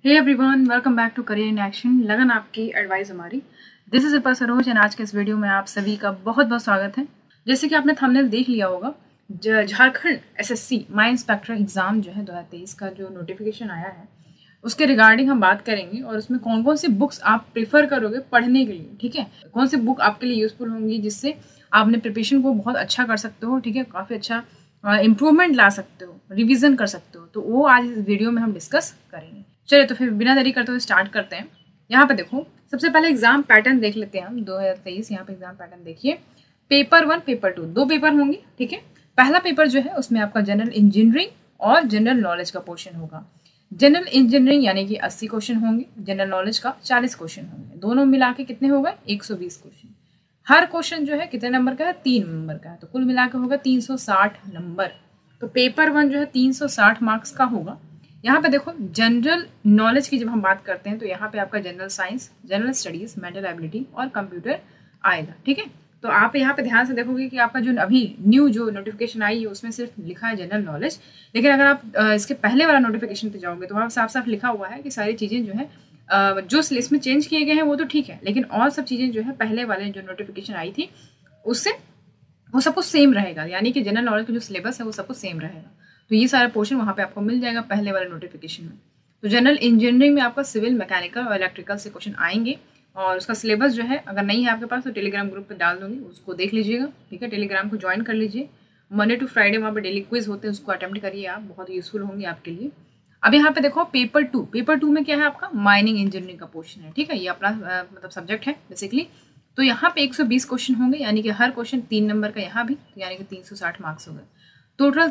Hey everyone, welcome back to career in action. लगन आपकी advice हमारी। This is Shilpa Saroj and आज के इस वीडियो में आप सभी का बहुत बहुत स्वागत है। जैसे कि आपने थंबनेल देख लिया होगा, Jharkhand SSC mine inspector exam जो है 2023 का जो नोटिफिकेशन आया है उसके रिगार्डिंग हम बात करेंगे और उसमें कौन कौन सी बुक्स आप प्रेफर करोगे पढ़ने के लिए। ठीक है, कौन सी बुक आपके लिए यूजफुल होंगी जिससे आप अपने प्रिपरेशन को बहुत अच्छा कर सकते हो। ठीक है, काफ़ी अच्छा इम्प्रूवमेंट ला सकते हो, रिविजन कर सकते हो। तो वो आज इस वीडियो में हम डिस्कस करेंगे। चलिए तो फिर बिना देरी करते हुए स्टार्ट करते हैं। यहाँ पे देखो, सबसे पहले एग्जाम पैटर्न देख लेते हैं हम 2023। यहाँ पे एग्जाम पैटर्न देखिए, पेपर 1 पेपर 2 दो पेपर होंगे। ठीक है, पहला पेपर जो है उसमें आपका जनरल इंजीनियरिंग और जनरल नॉलेज का पोर्शन होगा। जनरल इंजीनियरिंग यानी कि 80 क्वेश्चन होंगे, जनरल नॉलेज का 40 क्वेश्चन होंगे। दोनों मिला के कितने हो गए? 120 क्वेश्चन। हर क्वेश्चन जो है कितने नंबर का है? 3 नंबर का है, तो कुल मिला के होगा 360 नंबर। तो पेपर 1 जो है 360 मार्क्स का होगा। यहाँ पे देखो, जनरल नॉलेज की जब हम बात करते हैं तो यहाँ पे आपका general science, general studies, mental ability और कंप्यूटर आएगा। ठीक है, तो आप यहाँ पे ध्यान से देखोगे कि आपका जो अभी न्यू जो नोटिफिकेशन आई है उसमें सिर्फ लिखा है जनरल नॉलेज, लेकिन अगर आप इसके पहले वाला नोटिफिकेशन पे जाओगे तो वहाँ साफ साफ लिखा हुआ है कि सारी चीज़ें जो है जो लिस्ट में चेंज किए गए हैं वो तो ठीक है, लेकिन और सब चीज़ें जो है पहले वाले जो नोटिफिकेशन आई थी उससे वो सब कुछ सेम रहेगा। यानी कि जनरल नॉलेज का जो सिलेबस है वो सब कुछ सेम रहेगा। तो ये सारा पोर्शन वहाँ पे आपको मिल जाएगा पहले वाले नोटिफिकेशन में। तो जनरल इंजीनियरिंग में आपका सिविल, मैकेनिकल और इलेक्ट्रिकल से क्वेश्चन आएंगे और उसका सिलेबस जो है अगर नहीं है आपके पास तो टेलीग्राम ग्रुप पे डाल दूंगी, उसको देख लीजिएगा। ठीक है, टेलीग्राम को ज्वाइन कर लीजिए। मंडे टू फ्राइडे वहाँ पे डेली क्विज होते हैं, उसको अटेम्प्ट करिए आप, बहुत यूजफुल होंगे आपके लिए। अब यहाँ पे देखो, पेपर 2, पेपर 2 में क्या है? आपका माइनिंग इंजीनियरिंग का पोर्शन है। ठीक है, ये अपना मतलब सब्जेक्ट है बेसिकली। तो यहाँ पे 120 क्वेश्चन होंगे, यानी कि हर क्वेश्चन 3 नंबर का, यहाँ भी तो यानी कि 360 मार्क्स हो गए। टोटल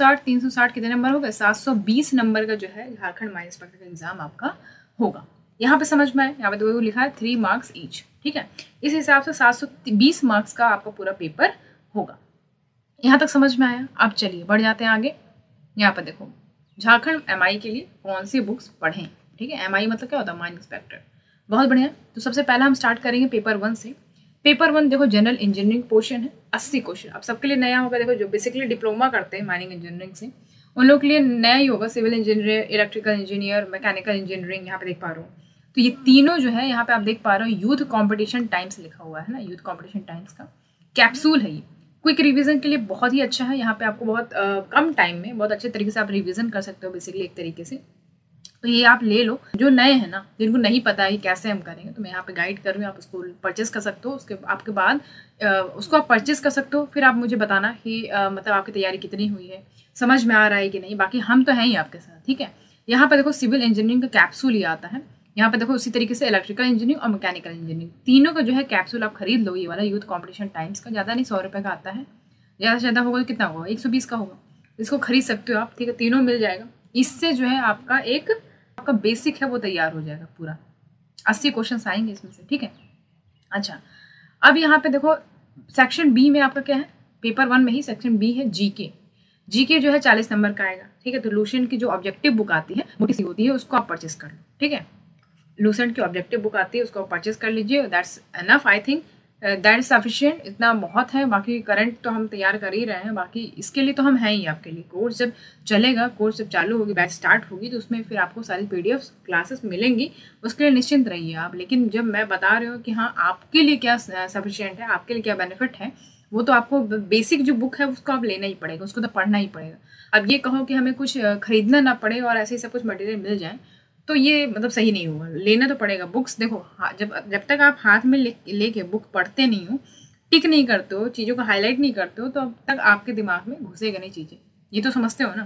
360 कितने नंबर हो गए? 720 नंबर का जो है झारखंड माइनिंग इंस्पेक्टर का एग्जाम आपका होगा। यहाँ पे समझ में आए, यहाँ पे तो वो लिखा है 3 मार्क्स ईच। ठीक है, इस हिसाब से 720 मार्क्स का आपका पूरा पेपर होगा। यहाँ तक समझ में आया? अब चलिए बढ़ जाते हैं आगे। यहाँ पर देखो, झारखंड एमआई के लिए कौन सी बुक्स पढ़ें। ठीक है, एमआई मतलब क्या होता है? Mining inspector. बहुत बढ़िया। तो सबसे पहला हम स्टार्ट करेंगे पेपर 1 से। पेपर 1 देखो, जनरल इंजीनियरिंग पोर्शन है, 80 क्वेश्चन। अब सबके लिए नया होगा। देखो, जो बेसिकली डिप्लोमा करते हैं माइनिंग इंजीनियरिंग से उन लोग के लिए नया ही होगा। Civil engineer, electrical engineer, mechanical engineering, यहाँ पे देख पा रहे हो। तो ये तीनों जो है यहाँ पे आप देख पा रहे हो, यूथ कॉम्पिटिशन टाइम्स लिखा हुआ है ना, यूथ कॉम्पिटिशन टाइम्स का कैप्सूल है ये। क्विक रिवीजन के लिए बहुत ही अच्छा है। यहाँ पे आपको बहुत कम टाइम में बहुत अच्छे तरीके से आप रिवीजन कर सकते हो बेसिकली एक तरीके से। तो ये आप ले लो। जो नए हैं ना, जिनको नहीं पता है कि कैसे हम करेंगे, तो मैं यहाँ पे गाइड कर रही हूँ, आप उसको परचेस कर सकते हो। उसके आपके बाद उसको आप परचेस कर सकते हो। फिर आप मुझे बताना कि मतलब आपकी तैयारी कितनी हुई है, समझ में आ रहा है कि नहीं। बाकी हम तो हैं ही आपके साथ। ठीक है, यहाँ पर देखो, सिविल इंजीनियरिंग का कैप्सूल ही आता है। यहाँ पे देखो, उसी तरीके से इलेक्ट्रिकल इंजीनियरिंग और मैकेनिकल इंजीनियरिंग तीनों का जो है कैप्सूल आप खरीद लो। ये वाला यूथ कॉम्पिटिशन टाइम्स का ज़्यादा नहीं, 100 रुपये का आता है। ज़्यादा से ज़्यादा होगा तो कितना होगा? 120 का होगा। इसको खरीद सकते हो आप। ठीक है, तीनों मिल जाएगा। इससे जो है आपका एक आपका बेसिक है वो तैयार हो जाएगा पूरा। 80 क्वेश्चन आएंगे इसमें से। ठीक है, अच्छा अब यहाँ पे देखो, सेक्शन बी में आपका क्या है? पेपर 1 में ही सेक्शन बी है जीके। जीके जो है 40 नंबर का आएगा। ठीक है, तो लूसेंट की जो ऑब्जेक्टिव बुक आती है, मोटी सी होती है, उसको आप परचेस कर लो। ठीक है, लूसेंट की ऑब्जेक्टिव बुक आती है, उसको परचेस कर लीजिए। That's enough, I think that is sufficient, इतना बहुत है। बाकी करंट तो हम तैयार कर ही रहे हैं, बाकी इसके लिए तो हम हैं ही आपके लिए। कोर्स जब चलेगा, कोर्स जब चालू होगी, बैच स्टार्ट होगी, तो उसमें फिर आपको सारी पीडीएफ क्लासेस मिलेंगी, उसके लिए निश्चिंत रहिए आप। लेकिन जब मैं बता रही हूँ कि हाँ आपके लिए क्या सफिशियंट है, आपके लिए क्या बेनिफिट है, वो तो आपको बेसिक जो बुक है उसको आप लेना ही पड़ेगा, उसको तो पढ़ना ही पड़ेगा। अब ये कहो कि हमें कुछ खरीदना ना पड़े और ऐसे ही सब कुछ मटेरियल मिल जाए, तो ये मतलब सही नहीं होगा। लेना तो पड़ेगा बुक्स। देखो, जब तक आप हाथ में लेके बुक पढ़ते नहीं हो, टिक नहीं करते हो, चीज़ों को हाईलाइट नहीं करते हो, तो अब तक आपके दिमाग में घुसेगा नहीं चीज़ें। ये तो समझते हो ना।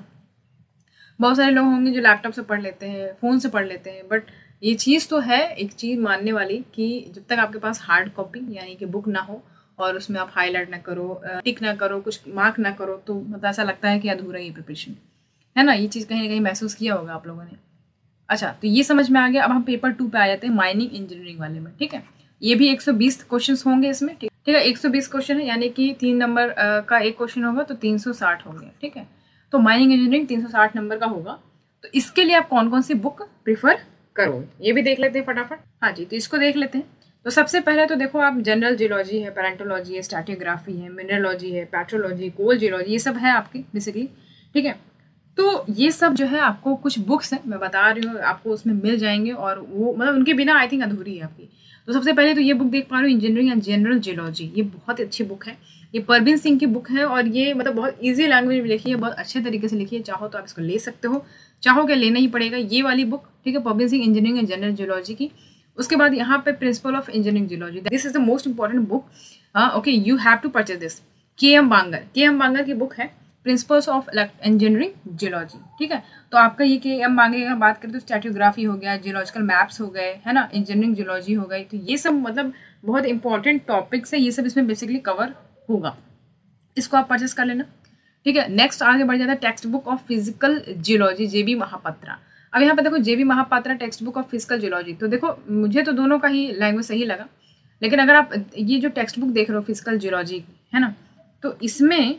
बहुत सारे लोग होंगे जो लैपटॉप से पढ़ लेते हैं, फ़ोन से पढ़ लेते हैं, बट ये चीज़ तो है एक चीज़ मानने वाली कि जब तक आपके पास हार्ड कॉपी यानी कि बुक ना हो और उसमें आप हाईलाइट ना करो, टिक ना करो, कुछ मार्क ना करो, तो मतलब ऐसा लगता है कि अधूरा ही प्रिपरेशन है ना। ये चीज़ कहीं ना कहीं महसूस किया होगा आप लोगों ने। अच्छा, तो ये समझ में आ गया। अब हम पेपर 2 पे आ जाते हैं, माइनिंग इंजीनियरिंग वाले में। ठीक है, ये भी 120 क्वेश्चन होंगे इसमें। ठीक है, 120 क्वेश्चन है, यानी कि 3 नंबर का एक क्वेश्चन होगा, तो 360 हो गया। ठीक है, तो माइनिंग इंजीनियरिंग 360 नंबर का होगा। तो इसके लिए आप कौन कौन सी बुक प्रिफर करोगे, ये भी देख लेते हैं फटाफट। हाँ जी, तो इसको देख लेते हैं। तो सबसे पहले तो देखो, आप जनरल जियोलॉजी है, पैलेंटोलॉजी है, स्ट्रैटिग्राफी है, मिनरलॉजी है, पेट्रोलॉजी, कोल जियोलॉजी, ये सब है आपकी बेसिकली। ठीक है, तो ये सब जो है आपको कुछ बुक्स हैं मैं बता रही हूँ, आपको उसमें मिल जाएंगे और वो मतलब उनके बिना आई थिंक अधूरी है आपकी। तो सबसे पहले तो ये बुक देख पा रहे हो, इंजीनियरिंग एंड जनरल जियोलॉजी। ये बहुत अच्छी बुक है, ये परवीन सिंह की बुक है और ये मतलब बहुत ईजी लैंग्वेज में लिखी है, बहुत अच्छे तरीके से लिखी है। चाहो तो आप इसको ले सकते हो, चाहो क्या लेना ही पड़ेगा ये वाली बुक, ठीक है, Parveen Singh engineering and general geology की। उसके बाद यहाँ पे principle of engineering geology, this is the most important book, okay, you have to purchase this. K M. Bangar की बुक है, प्रिंसिपल्स ऑफ इंजीनियरिंग जियोलॉजी, ठीक है। तो आपका ये के.एम. बांगर का बात करें तो स्टैटियोग्राफी हो गया, जियोलॉजिकल मैप्स हो गए, है ना, इंजीनियरिंग जियोलॉजी हो गई। तो ये सब मतलब बहुत इंपॉर्टेंट टॉपिक्स है, ये सब इसमें बेसिकली कवर होगा, इसको आप परचेस कर लेना, ठीक है। नेक्स्ट आगे बढ़ जाता है textbook of physical geology, J B. Mahapatra. अब यहाँ पे देखो J B. Mahapatra textbook of physical geology, तो देखो मुझे तो दोनों का ही लैंग्वेज सही लगा, लेकिन अगर आप ये जो टेक्स्ट बुक देख रहे हो फिजिकल जियोलॉजी, है ना, तो इसमें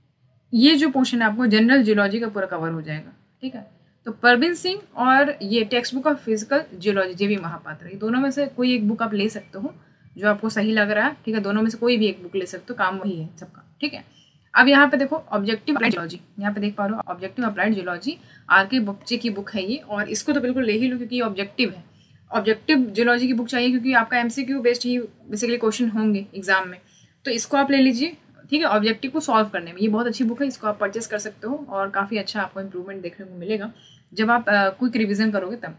ये जो पोर्शन है आपको जनरल जियोलॉजी का पूरा कवर हो जाएगा, ठीक है। तो परवीन सिंह और ये textbook of physical geology J B. Mahapatra, ये दोनों में से कोई एक बुक आप ले सकते हो जो आपको सही लग रहा है, ठीक है। दोनों में से कोई भी एक बुक ले सकते हो, काम वही है सबका, ठीक है। अब यहाँ पे देखो ऑब्जेक्टिव अप्लाइड जियोलॉजी, यहाँ पे देख पा रहे हो ऑब्जेक्टिव अप्लाइड जियोलॉजी, आर.के. बच्चे की बुक है ये, और इसको तो बिल्कुल ले ही लो क्योंकि ये ऑब्जेक्टिव है। ऑब्जेक्टिव जियोलॉजी की बुक चाहिए क्योंकि आपका एमसीक्यू बेस्ड ही बेसिकली क्वेश्चन होंगे एग्जाम में, तो इसको आप ले लीजिए, ठीक है, ऑब्जेक्टिव को सॉल्व करने में। ये बहुत अच्छी बुक है, इसको आप परचेस कर सकते हो और काफ़ी अच्छा आपको इंप्रूवमेंट देखने को मिलेगा जब आप क्विक रिविजन करोगे तब।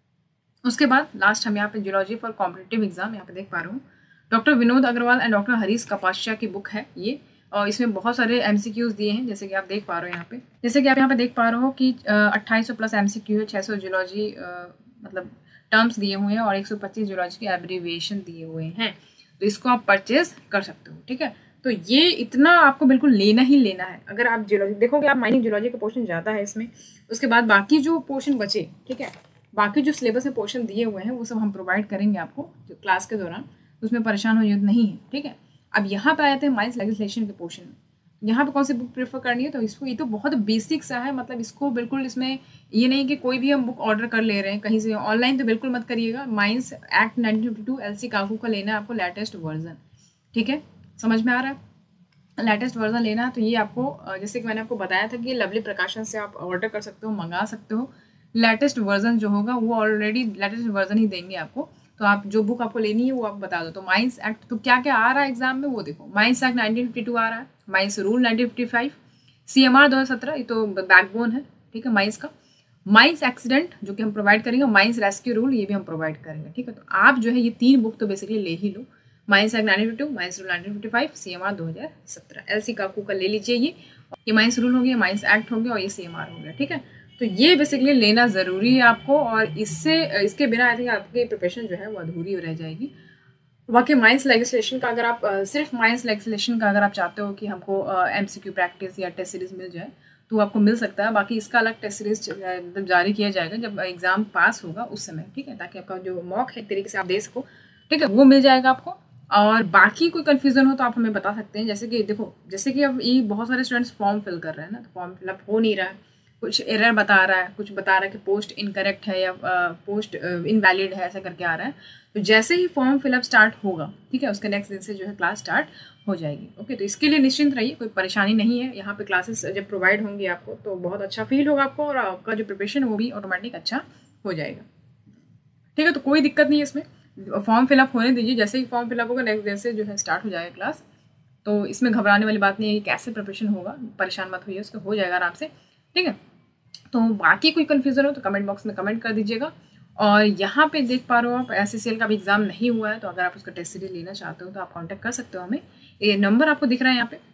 उसके बाद लास्ट हम यहाँ पे जियोलॉजी फॉर कॉम्पिटिटिव एग्जाम यहाँ पे देख पा रहे हो, doctor Vinod Agarwal and doctor Harish Kapashia की बुक है ये, और इसमें बहुत सारे एमसीक्यूज दिए हैं जैसे कि आप देख पा रहे हो यहाँ पे, जैसे कि आप यहाँ पे देख पा रहे हो कि 2800 प्लस एमसीक्यू है, 600 जियोलॉजी मतलब टर्म्स दिए हुए हैं और 125 जियोलॉजी की एब्रीविएशन दिए हुए हैं। तो इसको आप परचेज कर सकते हो, ठीक है। तो ये इतना आपको बिल्कुल लेना ही लेना है। अगर आप जियोलॉजी देखोगे, आप माइनिंग जियोलॉजी का पोर्शन ज़्यादा है इसमें, उसके बाद बाकी जो पोर्शन बचे, ठीक है, बाकी जो सिलेबस में पोर्शन दिए हुए हैं वो सब हम प्रोवाइड करेंगे आपको जो क्लास के दौरान, उसमें परेशान होने नहीं है, ठीक है। अब यहाँ पे आते हैं माइंस लेजिस्लेशन के पोर्शन में, यहाँ पे कौन सी बुक प्रेफर करनी है, तो इसको ये तो बहुत बेसिक सा है, मतलब इसको बिल्कुल इसमें ये नहीं कि कोई भी हम बुक ऑर्डर कर ले रहे हैं कहीं से ऑनलाइन, तो बिल्कुल मत करिएगा। माइंस एक्ट 1952 एलसी काकू का लेना है आपको लेटेस्ट वर्जन, ठीक है, समझ में आ रहा है, लेटेस्ट वर्जन लेना है। तो ये आपको जैसे कि मैंने आपको बताया था कि लवली प्रकाशन से आप ऑर्डर कर सकते हो, मंगा सकते हो। लेटेस्ट वर्जन जो होगा वो ऑलरेडी लेटेस्ट वर्जन ही देंगे आपको, तो आप जो बुक आपको लेनी है वो आप बता दो। तो माइंस एक्ट तो क्या क्या आ रहा है एग्जाम में वो देखो, माइंस एक्ट 1952 आ रहा है, माइंस रूल 1955, CMR 2017 ये तो बैकबोन है, ठीक है, माइंस का। माइंस एक्सीडेंट जो कि हम प्रोवाइड करेंगे, माइंस रेस्क्यू रूल ये भी हम प्रोवाइड करेंगे, ठीक है। तो आप जो है ये 3 बुक तो बेसिकली ले ही लो, mines act 1952, mines rule 1955, CMR 2017, LC Kaku का ले लीजिए। ये माइंस रूल हो गया, माइंस एक्ट हो गया और ये CMR हो गया, ठीक है। तो ये बेसिकली लेना ज़रूरी है आपको, और इसके बिना आई थिंक आपकी प्रिपरेशन जो है वो अधूरी रह जाएगी। बाकी माइंस लेजिस्लेशन का अगर आप सिर्फ माइंस लेजिस्लेशन का अगर आप चाहते हो कि हमको MCQ प्रैक्टिस या टेस्ट सीरीज मिल जाए तो आपको मिल सकता है। बाकी इसका अलग टेस्ट सीरीज मतलब जारी किया जाएगा जब एग्जाम पास होगा उस समय, ठीक है, ताकि आपका जो मॉक है एक तरीके से आप दे सको, ठीक है, वो मिल जाएगा आपको। और बाकी कोई कन्फ्यूजन हो तो आप हमें बता सकते हैं। जैसे कि देखो, जैसे कि अब ये बहुत सारे स्टूडेंट्स फॉर्म फिल कर रहे हैं ना, तो फॉर्म फिलअप हो नहीं रहा है, कुछ एरर बता रहा है, कुछ बता रहा है कि पोस्ट इनकरेक्ट है या पोस्ट इनवैलिड है, ऐसा करके आ रहा है। तो जैसे ही फॉर्म फिलअप स्टार्ट होगा, ठीक है, उसके नेक्स्ट दिन से जो है क्लास स्टार्ट हो जाएगी, ओके। तो इसके लिए निश्चिंत रहिए, कोई परेशानी नहीं है। यहाँ पे क्लासेस जब प्रोवाइड होंगी आपको तो बहुत अच्छा फील होगा आपको, और आपका जो प्रिपरेशन है वो भी ऑटोमेटिक अच्छा हो जाएगा, ठीक है। तो कोई दिक्कत नहीं है इसमें, फॉर्म फिलअप होने दीजिए, जैसे ही फॉर्म फिलअप होगा नेक्स्ट डे से जो है स्टार्ट हो जाएगा क्लास। तो इसमें घबराने वाली बात नहीं है, कैसे प्रिपरेशन होगा, परेशान मत होइए, उसको हो जाएगा आराम से, ठीक है। तो बाकी कोई कन्फ्यूज़न हो तो कमेंट बॉक्स में कमेंट कर दीजिएगा। और यहाँ पे देख पा रहे हो आप SSCL का भी एग्जाम नहीं हुआ है, तो अगर आप उसका टेस्ट सीरीज लेना चाहते हो तो आप कांटेक्ट कर सकते हो हमें। ये नंबर आपको दिख रहा है यहाँ पे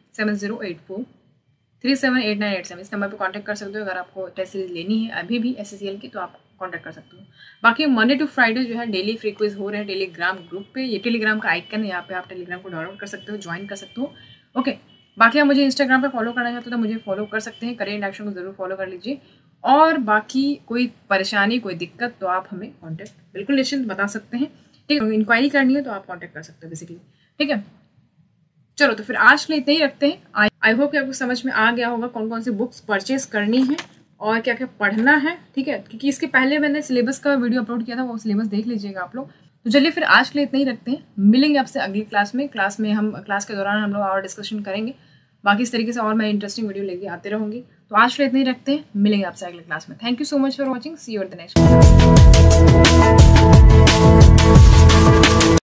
7084378987, इस नंबर पे कांटेक्ट कर सकते हो। अगर आपको टेस्ट सीरीज लेनी है अभी भी SSCL की तो आप कांटेक्ट कर सकते हो। बाकी मंडे टू फ्राइडे जो है डेली फ्री क्विज हो रहे हैं टेलीग्राम ग्रुप पे। ये टेलीग्राम का आइकन है, यहाँ पे आप टेलीग्राम को डाउनलोड कर सकते हो, ज्वाइन कर सकते हो, ओके। बाकी आप मुझे इंस्टाग्राम पे फॉलो करना चाहते हो तो मुझे फॉलो कर सकते हैं, करियर इन एक्शन को जरूर फॉलो कर लीजिए। और बाकी कोई परेशानी कोई दिक्कत तो आप हमें कांटेक्ट बिल्कुल निश्चिंत बता सकते हैं, ठीक है। इंक्वायरी करनी है तो आप कांटेक्ट कर सकते हो बेसिकली, ठीक है। चलो तो फिर आज के लिए इतना ही रखते हैं। आई होप कि आपको समझ में आ गया होगा कौन कौन सी बुक्स परचेज करनी है और क्या क्या पढ़ना है, ठीक है। क्योंकि इसके पहले मैंने सिलेबस का वीडियो अपलोड किया था, वो सिलेबस देख लीजिएगा आप लोग। तो चलिए फिर आज के लिए इतना ही रखते हैं, मिलेंगे आपसे अगली क्लास में हम क्लास के दौरान हम लोग और डिस्कशन करेंगे। बाकी इस तरीके से और मैं इंटरेस्टिंग वीडियो लेके आते रहूँगी। तो आज फिर इतने ही रखते हैं, मिलेंगे आपसे अगले क्लास में। Thank you so much for watching, see you at the next.